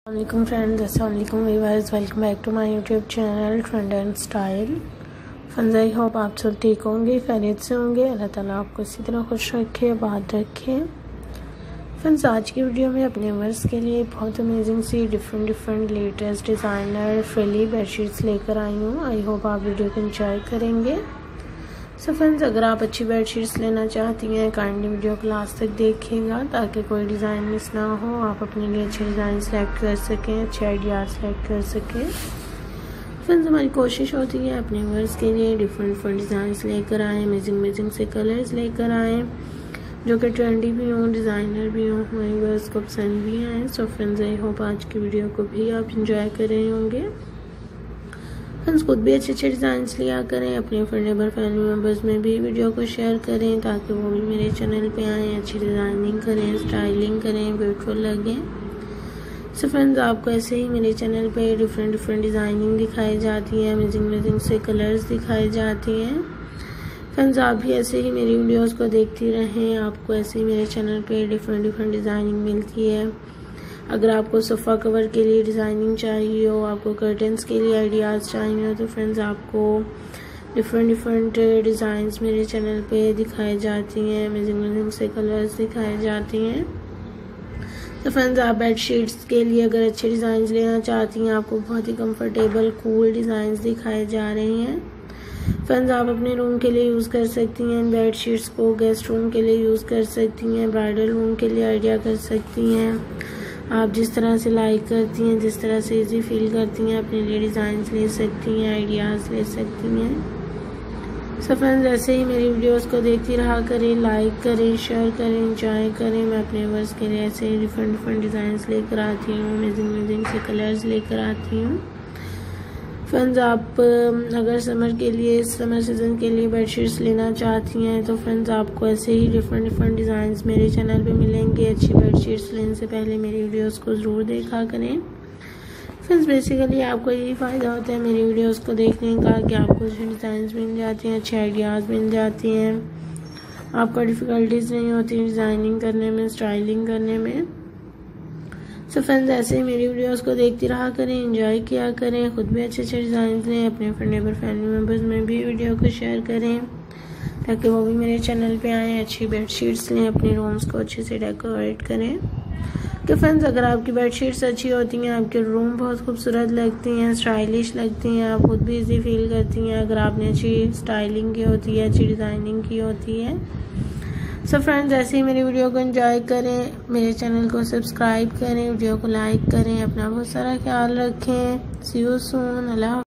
अस्सलाम फ्रेंड्स, अस्सलाम वालेकुम viewers, welcome back to my YouTube channel trend and style. Friends, I hope आप सब ठीक होंगे, खैरियत से होंगे। अल्लाह ताला आपको इसी तरह खुश रखे, बात रखे। फ्रेंड्स, आज की वीडियो में अपने व्यूअर्स के लिए बहुत अमेजिंग सी different latest designer frilly bedsheets लेकर आई हूँ। आई होप आप वीडियो को एंजॉय करेंगे। सो फ्रेंड्स, अगर आप अच्छी बेडशीट्स लेना चाहती हैं काइंडली वीडियो को लास्ट तक देखिएगा ताकि कोई डिज़ाइन मिस ना हो, आप अपने लिए अच्छे डिज़ाइन सेलेक्ट कर सकें, अच्छे आइडियाज सेलेक्ट कर सकें। फ्रेंड्स, हमारी कोशिश होती है अपने व्यूअर्स के लिए डिफरेंट डिज़ाइंस लेकर आएँ, अमेजिंग से कलर्स लेकर आएँ जो कि ट्रेंडी भी हों, डिज़ाइनर भी हों, हमारे व्यूअर्स को पसंद भी आएँ। सो फ्रेंड्स, आई होप आज की वीडियो को भी आप इंजॉय कर रहे होंगे। फ्रेंड्स, खुद भी अच्छे डिज़ाइंस लिया करें, अपने फ्रेंड फैमिली मेम्बर्स में भी वीडियो को शेयर करें ताकि वो भी मेरे चैनल पे आएँ, अच्छी डिज़ाइनिंग करें, स्टाइलिंग करें, ब्यूटीफुल लगें। सो फ्रेंड्स, आपको ऐसे ही मेरे चैनल पे डिफरेंट डिज़ाइनिंग दिखाई जाती है, अमेजिंग से कलर्स दिखाई जाती हैं। फ्रेंड्स, आप भी ऐसे ही मेरी वीडियोज़ को देखती रहें, आपको ऐसे ही मेरे चैनल पे डिफरेंट डिज़ाइनिंग मिलती है। अगर आपको सोफ़ा कवर के लिए डिज़ाइनिंग चाहिए हो, आपको कर्टन्स के लिए आइडियाज़ चाहिए हो, तो फ्रेंड्स आपको डिफरेंट डिज़ाइंस मेरे चैनल पे दिखाई जाती हैं, अमेजिंग से कलर्स दिखाई जाती हैं। तो फ्रेंड्स, आप बेड शीट्स के लिए अगर अच्छे डिज़ाइंस लेना चाहती हैं, आपको बहुत ही कंफर्टेबल कूल डिज़ाइंस दिखाए जा रहे हैं। फ्रेंड्स, आप अपने रूम के लिए यूज़ कर सकती हैं बेड शीट्स को, गेस्ट रूम के लिए यूज़ कर सकती हैं, ब्राइडल रूम के लिए आइडिया कर सकती हैं। आप जिस तरह से लाइक करती हैं, जिस तरह से इजी फील करती हैं, अपने लिए डिज़ाइंस ले सकती हैं, आइडियाज़ ले सकती हैं। सो फ्रेंड्स, ऐसे ही मेरी वीडियोस को देखती रहा करें, लाइक करें, शेयर करें, एंजॉय करें। मैं अपने व्यूअर्स के लिए ऐसे ही डिफरेंट डिज़ाइंस लेकर आती हूँ, अमेजिंग से कलर्स लेकर आती हूँ। फ्रेंड्स, आप अगर समर सीज़न के लिए बेडशीट्स लेना चाहती हैं तो फ्रेंड्स आपको ऐसे ही डिफरेंट डिज़ाइंस मेरे चैनल पे मिलेंगे। अच्छी बेडशीट्स लेने से पहले मेरी वीडियोस को ज़रूर देखा करें। फ्रेंड्स, बेसिकली आपको यही फ़ायदा होता है मेरी वीडियोस को देखने का कि आपको अच्छे डिज़ाइंस मिल जाते हैं, अच्छे आइडियाज़ मिल जाती हैं, आपको डिफ़िकल्टीज़ नहीं होती डिज़ाइनिंग करने में, स्टाइलिंग करने में। सो फ्रेंड्स, ऐसे ही मेरी वीडियोस को देखती रहा करें, एंजॉय किया करें, खुद भी अच्छे डिज़ाइन लें, अपने फ्रेंड फैमिली मेम्बर्स में भी वीडियो को शेयर करें ताकि वो भी मेरे चैनल पे आएँ, अच्छी बेडशीट्स लें, अपने रूम्स को अच्छे से डेकोरेट करें। तो फ्रेंड्स, अगर आपकी बेडशीट्स अच्छी होती हैं, आपके रूम बहुत खूबसूरत लगती हैं, स्टाइलिश लगती हैं, आप खुद भी इजी फील करती हैं अगर आपने अच्छी स्टाइलिंग की होती है, अच्छी डिज़ाइनिंग की होती है। सो फ्रेंड्स, ऐसे ही मेरी वीडियो को एंजॉय करें, मेरे चैनल को सब्सक्राइब करें, वीडियो को लाइक करें, अपना बहुत सारा ख्याल रखें। See you soon. अल्लाह।